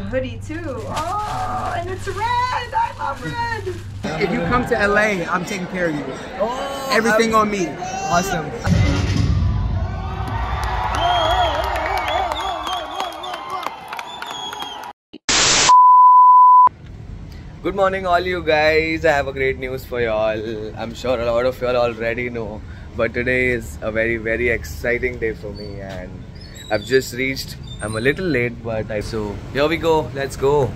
hoodie too. Oh, and it's red. I love red. If you come to LA, I'm taking care of you. Oh, everything on me. Awesome. Good morning all you guys. I have a great news for y'all. I'm sure a lot of y'all already know, but today is a very exciting day for me and I've just reached. I'm a little late, but so here we go. Let's go.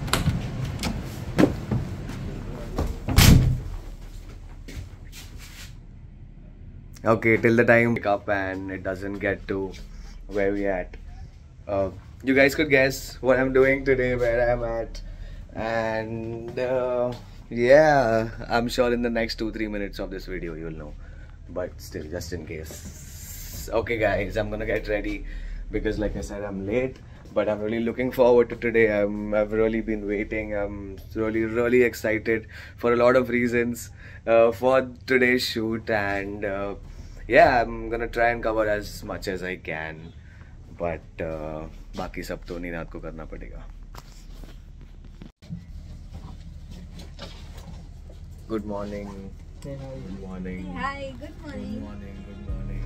Okay, till the time we wake up and it doesn't get to where we at. You guys could guess what I'm doing today, where I'm at. And yeah, I'm sure in the next 2-3 minutes of this video you'll know, but still, just in case. Okay guys, I'm gonna get ready because like I said, I'm late, but I'm really looking forward to today. I've really been waiting. I'm really excited for a lot of reasons for today's shoot, and yeah, I'm gonna try and cover as much as I can, but बाकी सब तो निनाद को करना पड़ेगा. Good morning. Hey, hi. Good morning. Hey, hi. Good morning. Good morning. Good morning.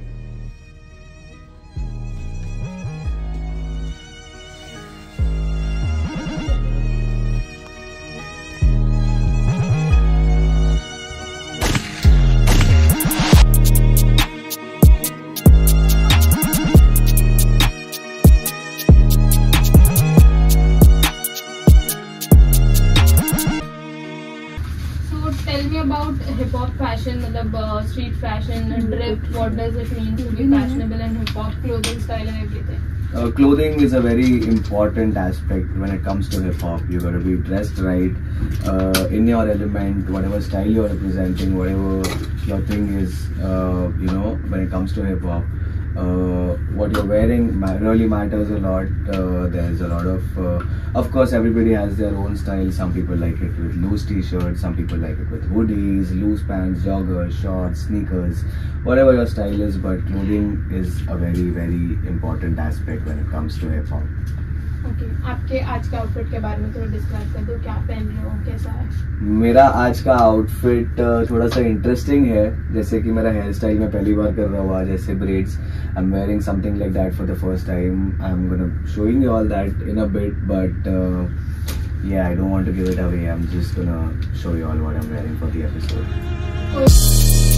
Tell me about hip-hop fashion, मतलब street fashion, drift. What does it mean to be fashionable in hip-hop, clothing style and everything? Clothing is a very important aspect when it comes to hip-hop. You gotta be dressed right, in your element, whatever style you're representing, whatever your thing is, you know, when it comes to hip-hop. What you're wearing really matters a lot. There's a lot of course everybody has their own style. Some people like it with loose t-shirts, some people like it with hoodies, loose pants, joggers, shorts, sneakers, whatever your style is, but clothing is a very important aspect when it comes to hip-hop. Okay, आपके आज का outfit के बारे में थोड़ा describe कर दो. क्या पहन रहे हो, कैसा है? मेरा आज का आउटफिट थोड़ा सा इंटरेस्टिंग है. जैसे कि मेरा हेयर स्टाइल मैं पहली बार कर रहा हूँ आज, ऐसे braids. I am wearing something like that for the first time. I am gonna showing you all that in a bit, but yeah, I don't want to give it away. I'm just gonna show you all what I'm wearing for the episode.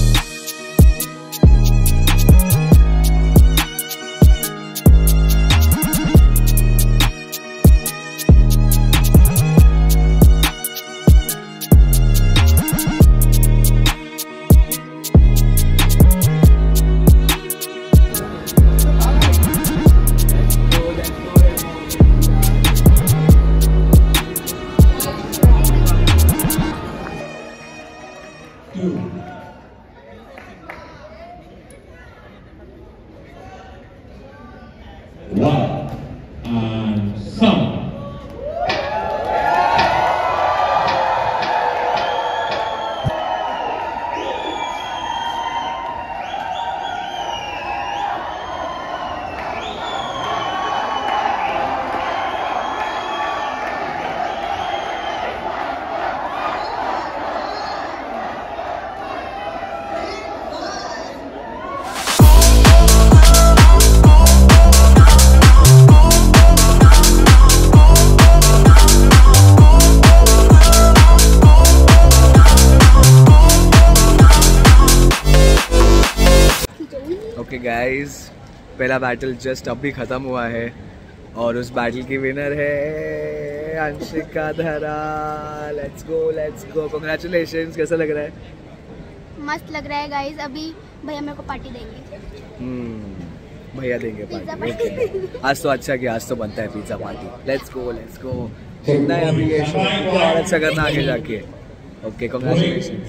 Okay guys, पहला battle just अभी ख़त्म हुआ है और उस battle की winner है Anshika Dhara. Let's go. Congratulations. कैसा लग रहा है? मस्त लग रहा है गाइस. अभी भैया मेरे को पार्टी देंगे. भैया देंगे पार्टी. Okay. आज तो अच्छा किया, आज तो बनता है पिज्जा पार्टी. Let's go. जितना है अभी ये शो और अच्छा करना आगे जाके. Okay, congratulations.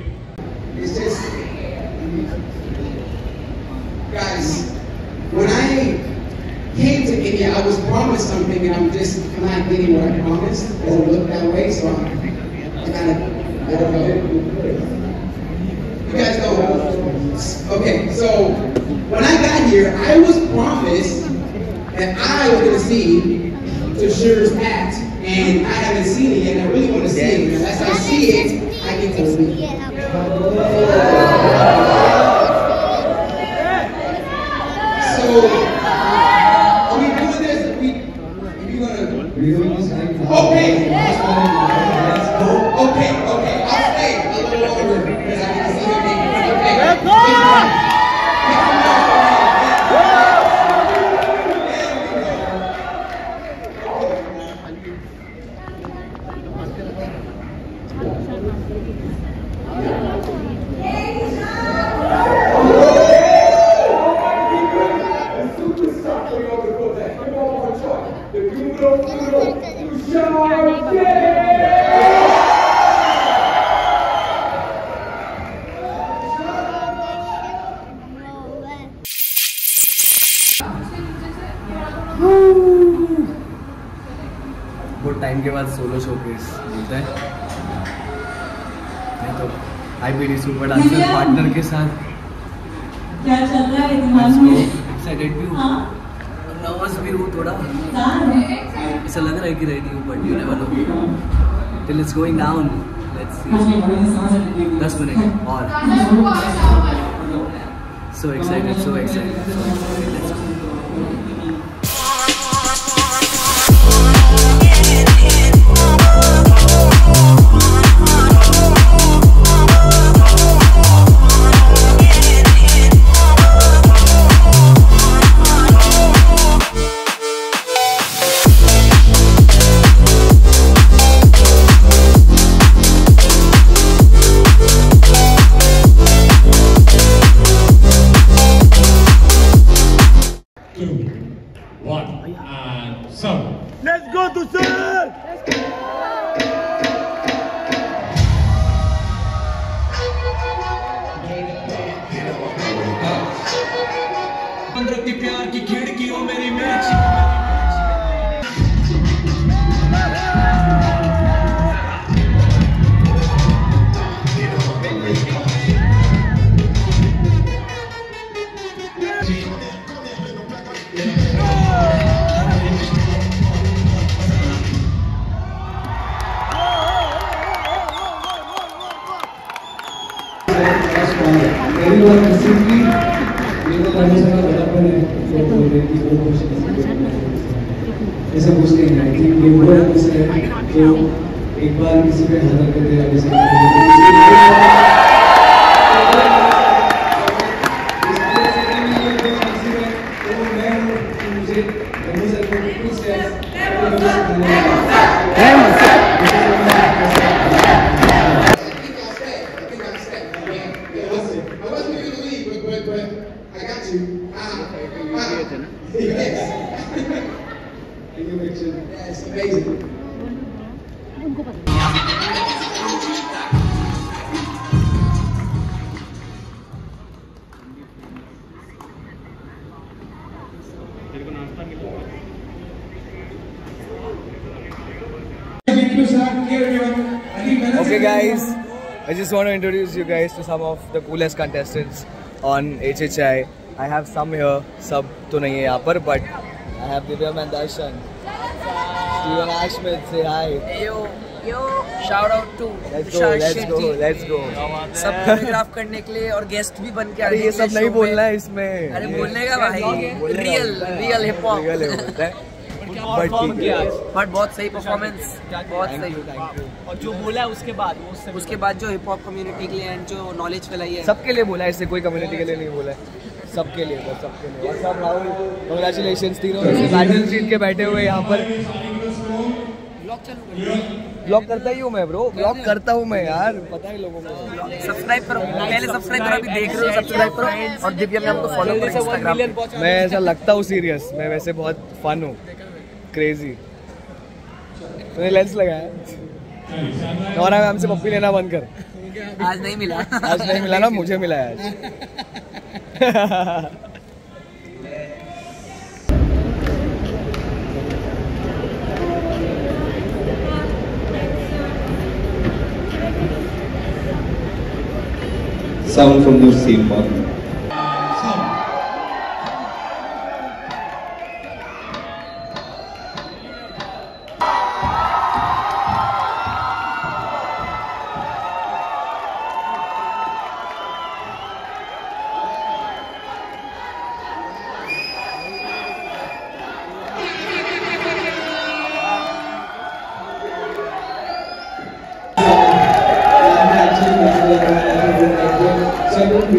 Guys, when I came to India, I was promised something, and I'm not getting what I promised. It doesn't look that way, so I don't know. You guys know. Okay, so when I got here, I was promised that I was going to see Tushur's act and I haven't seen it yet. And I really want to see it. And as I see it, I get to leave. So, are we doing this? Are you gonna? Okay. Okay. I'll stay a little longer because I can see your name. Okay. Let's go! बहुत time के बाद solo showcase मिलता है नहीं तो IPD super dancer partner के साथ क्या चल रहा है तुम्हारा? एक्साइटेड भी हूँ, नर्वस भी हूँ थोड़ा, ऐसा लग रहा है कि रेडी हूँ but you never know till it's going down. Let's see 10 minute और so excited. Let's go. Let's go to sir! प्यार की खिड़कियों मेरी मिर्ची everyone simply मेरे करने से बड़ापन है तो बोलने की बहुत कोशिश ऐसा कुछ नहीं है कि ये वो है तो एक बार किसी पे हाथ कर दे आगे से Yes, amazing. Okay guys, I just want to introduce you guys to some of the coolest contestants on HHI. I have some here, सब तो नहीं है यहाँ पर, but I have Divyam and Darshan. Steven Ashmith, say hi. Yo, shout out to Let's go. सब choreograph करने के लिए और गेस्ट भी बन के आ रहे हैं. ये सब नहीं बोलना है इसमें. अरे बोलने का भाई, रियल हिप हॉप. बट बहुत सही परफॉर्मेंस, बहुत सही. और जो बोला है उसके बाद जो हिप हॉप कम्युनिटी के लिए एंड जो नॉलेज फैलाई है, सबके लिए बोला है, इससे कोई कम्युनिटी के लिए नहीं बोला है, सबके लिए, बस सबके लिए. और सब राहुल, कांग्रेचुलेशंस तीनों बैटल सीट के बैठे हुए यहाँ पर. ब्लॉग करता ही हूँ मैं ब्रो, ब्लॉग करता हूँ मैं यार, पता है लोगों को. सब्सक्राइब करो, पहले सब्सक्राइब करो, अभी देख रहे हो सब्सक्राइब करो और दिव्या मैम को फॉलो करो इंस्टाग्राम पे. मैं ऐसा लगता हूँ सीरियस, मैं वैसे बहुत फन हूँ, क्रेजी. तूने लेंस लगाया, नौरा मैम से पप्पी लेना बंद कर. आज नहीं मिला ना, मुझे मिला है आज. sound from the same one.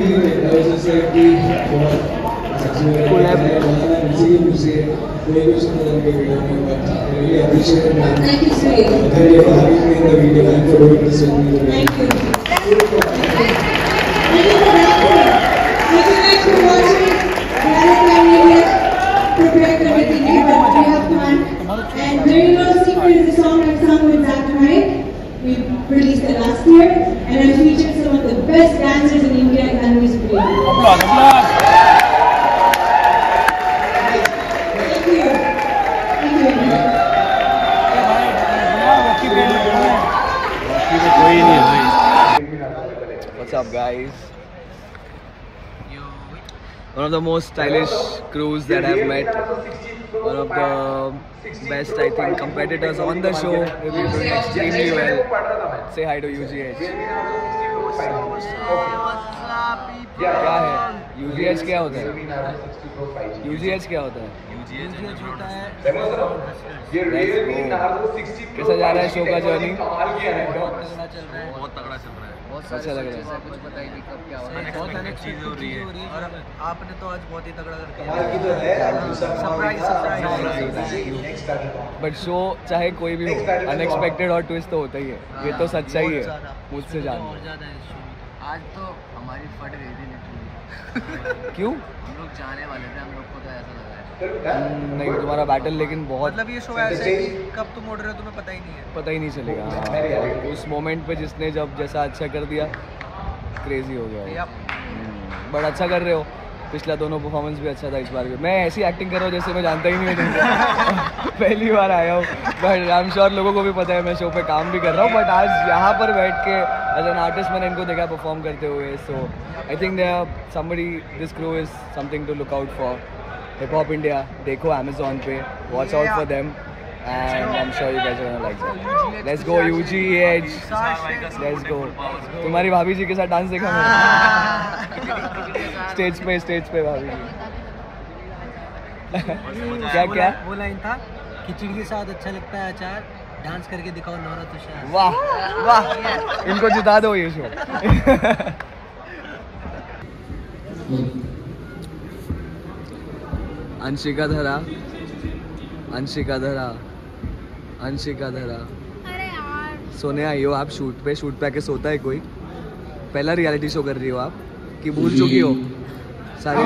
And there you go, Secret is a song I've sung with Zach Hyde. We released it last year, and I featured some of the best dancers in India in that music video. Applause, applause. Thank you. Thank you. What's up, guys? One of the most stylish crews that I've met. One of the best, I think, competitors on the show. They've been doing extremely well. Say hi to UGH. क्या है? UGH क्या होता है? UGH क्या होता है? UGH होता है कैसा जा रहा है शो का जर्नी? बहुत तगड़ा चल रहा है। बहुत अच्छा लग रहा है। कुछ पता ही नहीं कब क्या हो रहा है। बहुत अनेक चीजें हो रही है और आपने तो आज बहुत ही तगड़ा करके बट शो चाहे कोई भी हो, अनएक्सपेक्टेड और ट्विस्ट तो होता ही है। ये तो सच्चाई है, मुझसे जान। आज तो हमारी फट गई थी लिटरली। क्यों? हम लोग जाने वाले थे, हम लोग को तो ऐसा लगा है। नहीं, तुम्हारा बैटल लेकिन बहुत मतलब ये शो ऐसे है कि कब तुम उड़ रहे हो तुम्हें पता ही नहीं है। पता ही नहीं चलेगा। उस मोमेंट पे जिसने जब जैसा अच्छा कर दिया, क्रेजी हो गया। बट अच्छा कर रहे हो। पिछला दोनों परफॉर्मेंस भी अच्छा था, इस बार भी। मैं ऐसी एक्टिंग कर रहा हूँ जैसे मैं जानता ही नहीं हूँ तुमको। पहली बार आया हूँ, बट आई एम श्योर लोगों को भी पता है मैं शो पे काम भी कर रहा हूँ। बट आज यहाँ पर बैठ के एज एन आर्टिस्ट मैंने इनको देखा परफॉर्म करते हुए। So I think somebody this crew is something to look out for. Hip hop India देखो Amazon पे, watch out for them and I'm sure you guys are gonna like that. Let's go UGH. Let's go. तुम्हारी भाभी जी के साथ dance देखा मैंने stage पे भाभी जी। क्या क्या वो लाइन था, खिचड़ी के साथ अच्छा लगता है अचार, डांस करके दिखाओ नौरा तुषार। वाह वाह, इनको जिता दो ये शो। अंशिका धरा, अंशिका धरा, अंशिका धरा। अरे यार सोने आई हो आप शूट पे आके सोता है कोई? पहला रियलिटी शो कर रही हो आप कि भूल चुकी हो सारी?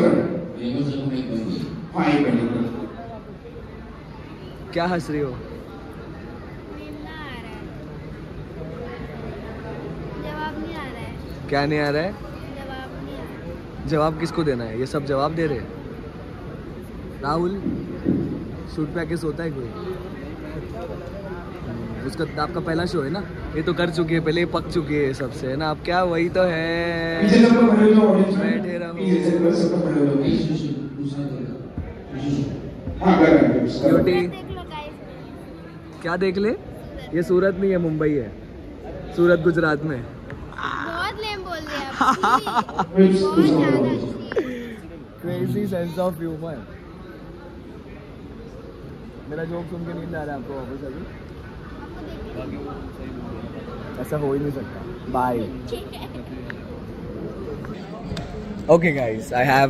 क्या हंस रही हो? जवाब नहीं आ रहा है। क्या नहीं आ रहा है? जवाब नहीं आ रहा। जवाब किसको देना है? ये सब जवाब दे रहे हैं। राहुल शूट पे आके सोता है कोई? उसका आपका पहला शो है ना, ये तो कर चुकी है, पहले ही पक चुकी है सबसे, है ना? अब क्या वही तो है, बैठे रहो। ब्यूटी क्या देख ले? ये सूरत नहीं है, मुंबई है। सूरत गुजरात में। बहुत लेम बोल दिया बहुत ज्यादा। Crazy sense of humour. मेरा जोक सुन के नींद आ रहा है आपको वापस अभी? ऐसा हो ही नहीं सकता। Bye. Okay guys,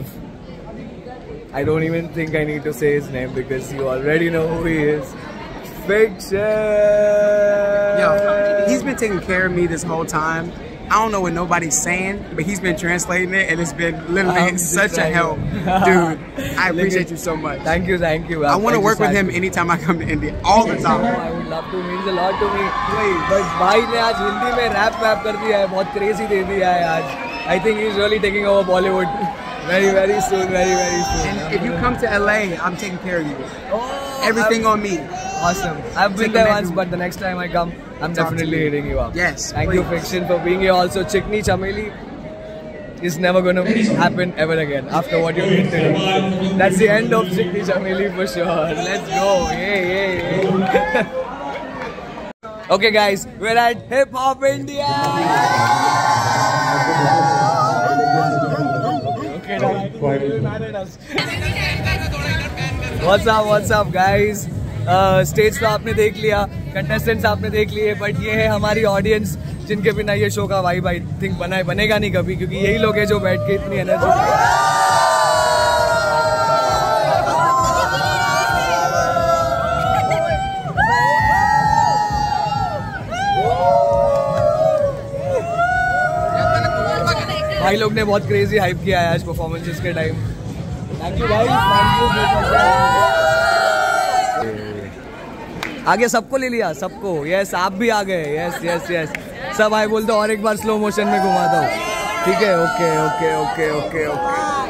I don't even think I need to say his name because you already know who he is. Fiction! Yo, he's been taking care of me this whole time. I don't know what nobody's saying, but he's been translating it, and it's been literally such a help, dude. I appreciate you so much. Thank you. I want to work with him anytime I come to India, all the time. I would love to. Means a lot to me. But भाई ने आज हिंदी में rap कर दिया है, बहुत crazy दे दिया है आज. I think he's really taking over Bollywood. Very soon, very soon. And if you come to LA, I'm taking care of you. Everything on me. Awesome. I've been there once, but the next time I come, I'm definitely hitting you up. Yes. Thank you, Fiction, for being here. Also, Chikni Chameli is never going to happen ever again after what you did today. That's the end of Chikni Chameli for sure. Let's go. Yeah. Okay, guys, we're at Hip Hop India. Okay, What's up, guys? Stage तो आपने देख लिया, contestants आपने देख लिए, but ये है हमारी ऑडियंस जिनके बिना ये शो का वाइब आई थिंक बनेगा नहीं कभी, क्योंकि यही लोग हैं जो बैठ के इतनी एनर्जी। भाई लोग ने बहुत क्रेजी हाइप किया है आज परफॉर्मेंसेस के टाइम। थैंक यू भाई, आगे सबको ले लिया, सबको। यस, आप भी आ गए। यस यस यस, सब आए बोल दो और एक बार स्लो मोशन में घुमा दो। ठीक है, okay okay okay okay okay.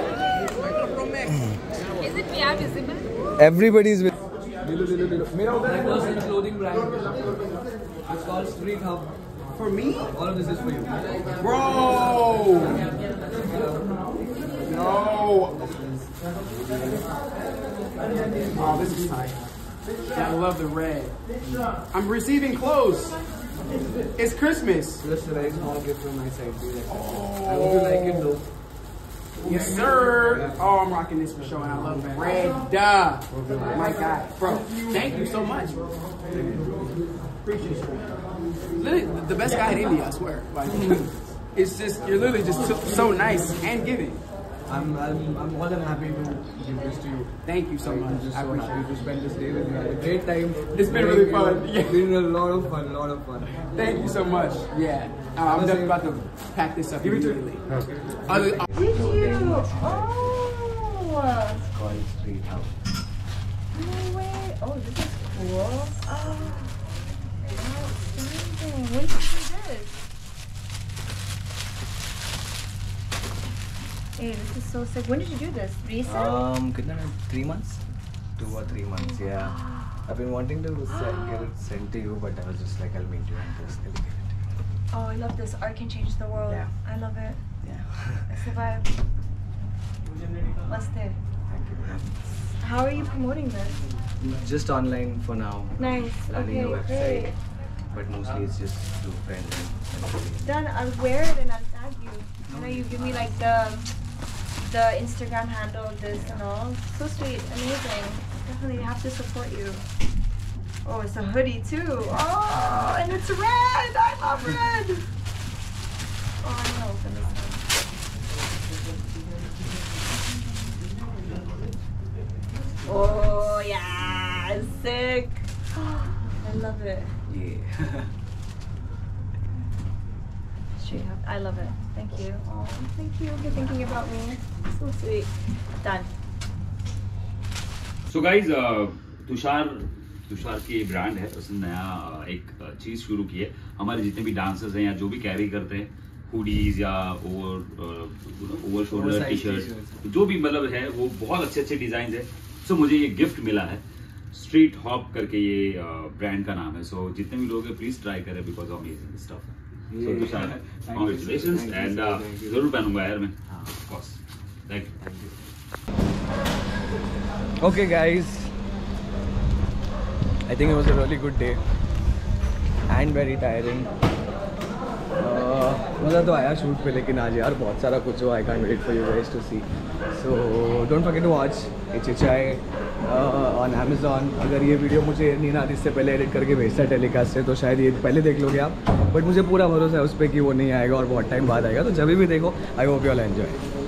Everybody is with. मेरा उधर clothing brand, it's called street hub. For me? All of this is for you. Bro! No! Oh, this is tight. I love the red. I'm receiving clothes. It's Christmas. Just a very small gift from my side. I hope you like it though. Yes, sir. Oh, I'm rocking this for sure, and I love the red. My God, bro. Thank you so much. Appreciate you. Literally, the best guy in India, I swear. Like, it's just, you're literally just so nice and giving. I'm more than happy to give this to you. Thank you so much. I appreciate you to spend this day with me. I had a great time. It's been really fun. Yeah. It's been a lot of fun, Thank you so much. Yeah. I'm definitely about to pack this up immediately. Okay. Did you? Oh. It's called Street Hub. No way. Oh, this is cool. Oh. When did you do this? Hey, this is so sick. When did you do this? Recent? 3 months? 2 or 3 months, yeah. I've been wanting to get it sent to you, but I was just like, I'll meet you and personally give it to you. Oh, I love this. Art can change the world. Yeah. I love it. Yeah. It's the vibe. What's there? Thank you. How are you promoting this? Just online for now. Nice. Planning Okay, a website. great. But mostly it's just through friends and Done. I'll wear it and I'll tag you. You know, you give me like the Instagram handle, this and all. So sweet, amazing. Definitely have to support you. Oh, it's a hoodie too. Oh, and it's red. I love red. Oh, I'm gonna open this one. Oh yeah, it's sick. I love it. yeah. Straight up. I love it. Thank you. Oh, thank you for thinking about me. So sweet. Done. So guys, Tushar की brand है, उसने नया एक चीज शुरू की है। हमारे जितने भी डांसर्स हैं या जो भी कैरी करते हैं हुडीज या ओवर शोल्डर टी शर्ट, जो भी मतलब है, वो बहुत अच्छे अच्छे डिजाइन है। सो मुझे ये गिफ्ट मिला है। स्ट्रीट हॉप करके ये ब्रांड का नाम है। सो जितने भी लोग हैं प्लीज ट्राई करें, बिकॉज अमेजिंग स्टफ है। सो तुषार, कांग्रेचुलेशंस एंड जरूर पहनूंगा यार मैं, of course. Thank you. Okay guys, I think it was a really good day and very tiring. मज़ा तो आया शूट पे, लेकिन आज यार बहुत सारा कुछ हुआ। I can't wait for you guys to see. So don't forget to watch HHI on Amazon. अगर ये वीडियो मुझे नीना इससे पहले एडिट करके भेजता है टेलीकास्ट से, तो शायद ये पहले देख लोगे आप, बट मुझे पूरा भरोसा है उस पर कि वो नहीं आएगा और बहुत टाइम बाद आएगा। तो जब भी देखो, I hope you all enjoy.